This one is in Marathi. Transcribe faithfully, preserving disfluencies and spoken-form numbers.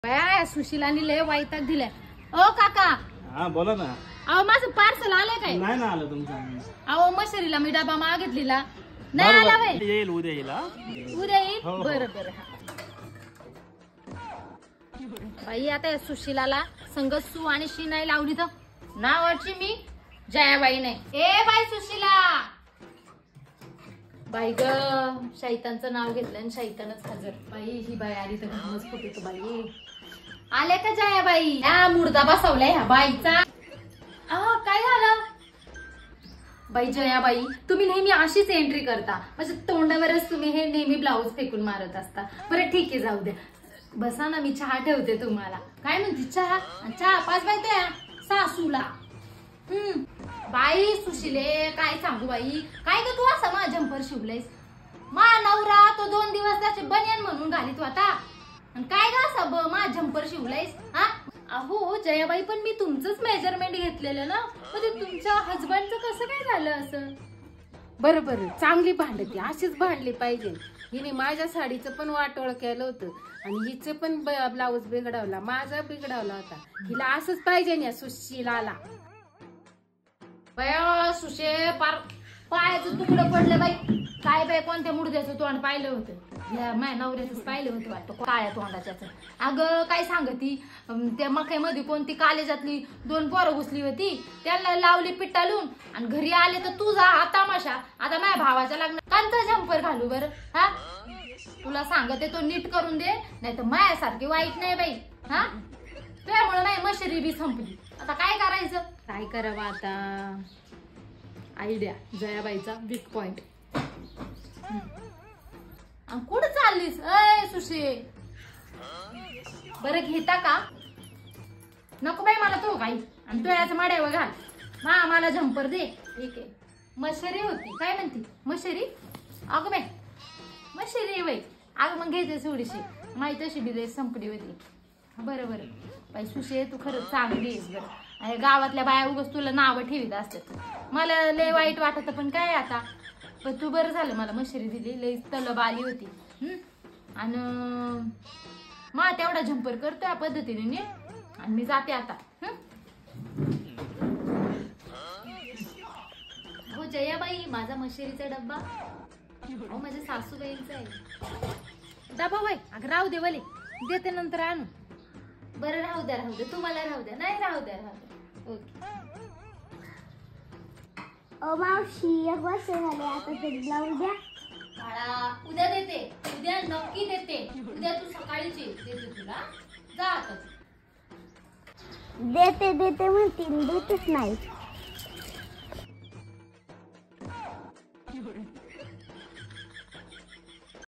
बाया सुशीलानी लय वैताग दिलाय। ओ काका हा बोला ना। अहो माझं पार्सल आलंय काय? नाही ना आलं तुमचं। अहो मशरीला मी डबा मागितलेला नाही आला व्हय? येईल उद्या येईल। उद्या येईल हो, हो. बरं बरं हा। बाई आता या सुशीलाला संगत सु आणि शी नाही लावली तर नावाची मी जयाबाई नाही। ए बाई सुशीला बाई ग शैतानचं नाव घेतलं आणि शैतानच हजर। बाई ही बाई आली तर घामच फुटतो बाई। आले का जयाबाई? या मुर्दा बसवलाय ह्या बाईचा। आ काय झालं? बाई जयाबाई तुम्ही नेहमी अशीच एंट्री करता, म्हणजे तोंडावरच तुम्ही हे नेहमी ब्लाऊज फेकून मारत असता। बरं ठीक आहे जाऊ द्या, बसा ना मी चहा ठेवते तुम्हाला। काय म्हणते चहा? चहा पाच बाई द्या सासूला। हम्म बाई सुशिले काय सांगू बाई, काय ग तू असं मा जम्पर शिवलायस? मा नवरा तो दोन दिवस त्याचे बनियान म्हणून घालीत होता आणि काय ग असं मा जम्पर शिवलायस? हा अहो जयाबाई पण मी तुमचंच मेजरमेंट घेतलेलं ना, म्हणजे तुमच्या हजबंडचं कसं काय झालं असं? बरं बरं चांगली भांडती, अशीच भांडली पाहिजे। हिने माझ्या साडीचं पण वाटोळ केलं होतं आणि हिचं पण ब्लाऊज बिघडवला, माझा बिघडवला होता। हिला असंच पाहिजे ना सुशीलाला। बया सुशे पार पायाचं तुकडं पडलं बाई। काय बाई कोणत्या मुडद्याचं तोंड पाहिलं होतं? माझ्या नवऱ्याच पाहिलं होतं वाटतं काळ्या तोंडाच्याच। अगं काय सांगती, त्या मक्यामध्ये कोणती कॉलेजातली दोन पोरं घुसली होती, त्याला लावली पिटालून आणि घरी आले तर तुझा हा तमाशा। आता माझ्या भावाच्या लग्नात कांचा जम्पर घालू बरं? हा तुला सांगते तो नीट करून दे, नाही तर मायासारखी वाईट नाही बाई। हा त्यामुळे नाही मशरी बी संपली, आता काय करायचं? काय करावं आता? आयडिया जयाबाईचा वीक पॉइंट। कुठं चाललीस अय सुशे? बरं घेता का? नको बाई मला तो काही, आणि तुझ्याच माड्यावर घाल मा मला जम्पर दे। ठीक आहे मशरी होती काय म्हणती? मशरी अगं बाई मशरी बाई अगं मग घ्यायची थोडीशी, माहिती तशी बी संपली होती। बरं बरं बाई सुशे तू खरंच चांगली आहेस बरं। गावातल्या बाया उगाच तुला नावं ठेवीत असतात, मला लय वाईट वाटत पण काय आता। पण तू बरं झालं मला मशरी दिली, लय तलब आली होती। हम्म आणि मा तेवढा जम्पर करतो या पद्धतीने नी, आणि मी जाते आता। हो जयाबाई माझा मशरीचा डब्बा अहो माझ्या सासूबाईंचा आहे डबा बाई अगं राहू दे वले, देते नंतर आणू। बरं राहू द्या राहू द्या तुम्हाला राहू द्या, नाही राहू द्या राहू द्या। ओके ओ मावशी एक वर्ष झाले आता ते ब्लाऊज द्या। बाळा उद्या देते, उद्या नक्की देते। उद्या तू सकाळीच देते तुला, जा आता। देते देते म्हणतील, देतच नाही।